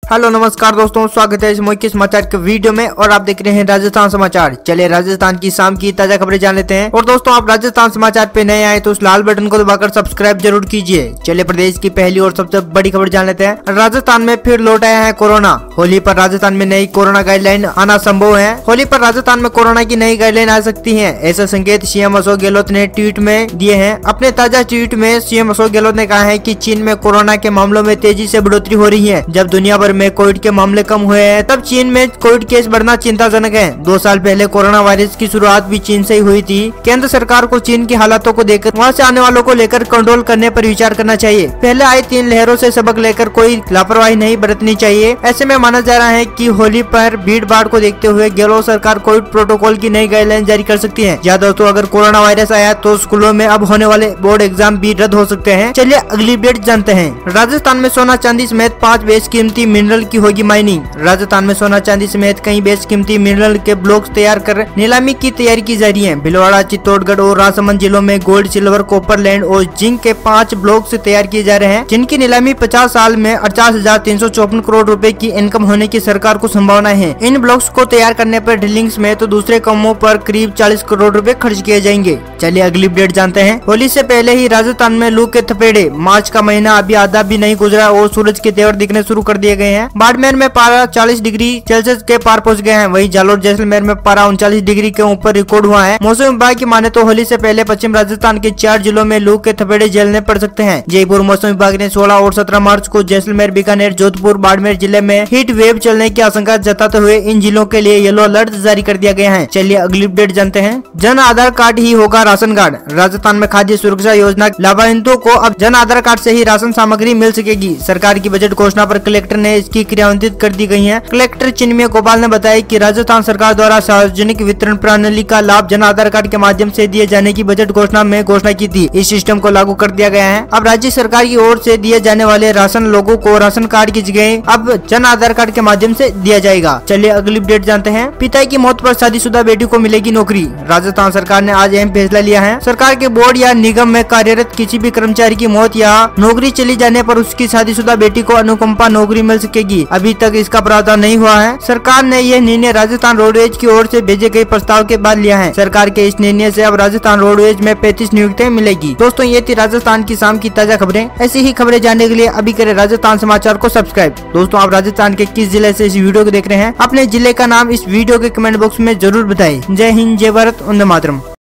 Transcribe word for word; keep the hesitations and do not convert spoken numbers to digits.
Hello नमस्कार दोस्तों, स्वागत है इस मुख्य समाचार के वीडियो में और आप देख रहे हैं राजस्थान समाचार। चलिए राजस्थान की शाम की ताजा खबरें जान लेते हैं। और दोस्तों आप राजस्थान समाचार पे नए आए तो उस लाल बटन को दबाकर सब्सक्राइब जरूर कीजिए। चलिए प्रदेश की पहली और सबसे बड़ी खबर जान लेते हैं। राजस्थान में फिर लौट आया है कोरोना। होली पर राजस्थान में नई कोरोना गाइडलाइन आना संभव है। होली पर राजस्थान में कोरोना की नई गाइडलाइन आ सकती है, ऐसा संकेत सीएम अशोक गहलोत ने ट्वीट में दिए हैं। अपने ताजा ट्वीट में सीएम अशोक गहलोत ने कहा है कि चीन में कोरोना के मामलों में तेजी से बढ़ोतरी हो रही है। जब दुनिया भर में कोविड के मामले कम हुए हैं तब चीन में कोविड केस बढ़ना चिंताजनक है। दो साल पहले कोरोना वायरस की शुरुआत भी चीन से ही हुई थी। केंद्र सरकार को चीन की हालातों को देखकर वहां से आने वालों को लेकर कंट्रोल करने पर विचार करना चाहिए। पहले आई तीन लहरों से सबक लेकर कोई लापरवाही नहीं बरतनी चाहिए। ऐसे में माना जा रहा है कि होली पर भीड़ भाड़ को देखते हुए गहलोत सरकार कोविड प्रोटोकॉल की नई गाइडलाइन जारी कर सकती है। या दोस्तों अगर कोरोना वायरस आया तो स्कूलों में अब होने वाले बोर्ड एग्जाम भी रद्द हो सकते हैं। चलिए अगली अपडेट जानते हैं। राजस्थान में सोना चांदी समेत पाँच बेशकीमती मिनरल की होगी माइनिंग। राजस्थान में सोना चांदी समेत कई बेशकीमती मिनरल के ब्लॉक्स तैयार कर नीलामी की तैयारी की जा रही है। भीलवाड़ा, चित्तौड़गढ़ और राजसमंद जिलों में गोल्ड, सिल्वर, कॉपर, लैंड और जिंक के पाँच ब्लॉक्स तैयार किए जा रहे हैं, जिनकी नीलामी पचास साल में अड़चास हजार तीन सौ चौपन करोड़ रुपए की इनकम होने की सरकार को संभावना है। इन ब्लॉक्स को तैयार करने पर ड्रिलिंग में तो दूसरे कामों पर करीब चालीस करोड़ रुपए खर्च किए जाएंगे। चलिए अगली अपडेट जानते हैं। होली से पहले ही राजस्थान में लू के थपेड़े। मार्च का महीना अभी आधा भी नहीं गुजरा और सूरज के तेवर दिखने शुरू कर दिए गए हैं। बाड़मेर में पारा चालीस डिग्री सेल्सियस के पार पहुंच गए हैं। वहीं जालोर, जैसलमेर में पारा उनचालीस डिग्री के ऊपर रिकॉर्ड हुआ है। मौसम विभाग की माने तो होली से पहले पश्चिम राजस्थान के चार जिलों में लू के थपेड़े झेलने पड़ सकते हैं। जयपुर मौसम विभाग ने सोलह और सत्रह मार्च को जैसलमेर, बीकानेर, जोधपुर, बाड़मेर जिले में हीट वेव चलने की आशंका जताते हुए इन जिलों के लिए येलो अलर्ट जारी कर दिया गया है। चलिए अगली अपडेट जानते हैं। जन आधार कार्ड ही होगा राशन कार्ड। राजस्थान में खाद्य सुरक्षा योजना लाभान्वितों को अब जन आधार कार्ड से ही राशन सामग्री मिल सकेगी। सरकार की बजट घोषणा पर कलेक्टर ने इसकी क्रियान्वित कर दी गई है। कलेक्टर चिन्मय गोपाल ने बताया कि राजस्थान सरकार द्वारा सार्वजनिक वितरण प्रणाली का लाभ जन आधार कार्ड के माध्यम से दिए जाने की बजट घोषणा में घोषणा की थी। इस सिस्टम को लागू कर दिया गया है। अब राज्य सरकार की ओर से दिए जाने वाले राशन लोगों को राशन कार्ड की जगह अब जन आधार कार्ड के माध्यम से दिया जाएगा। चलिए अगली अपडेट जानते हैं। पिता की मौत पर शादीशुदा बेटी को मिलेगी नौकरी। राजस्थान सरकार ने आज अहम फैसला लिया है। सरकार के बोर्ड या निगम में कार्यरत किसी भी कर्मचारी की मौत या नौकरी चली जाने पर उसकी शादीशुदा बेटी को अनुकंपा नौकरी मिल सकेगी। अभी तक इसका प्रावधान नहीं हुआ है। सरकार ने यह निर्णय राजस्थान रोडवेज की ओर से भेजे गए प्रस्ताव के बाद लिया है। सरकार के इस निर्णय से अब राजस्थान रोडवेज में पैंतीस नियुक्तियां मिलेगी। दोस्तों ये थी राजस्थान की शाम की ताजा खबरें। ऐसी ही खबरें जानने के लिए अभी करें राजस्थान समाचार को सब्सक्राइब। दोस्तों आप राजस्थान के किस जिले से इस वीडियो को देख रहे हैं, अपने जिले का नाम इस वीडियो के कमेंट बॉक्स में जरूर बताएं। जय हिंद, जय भारत, वंदे मातरम।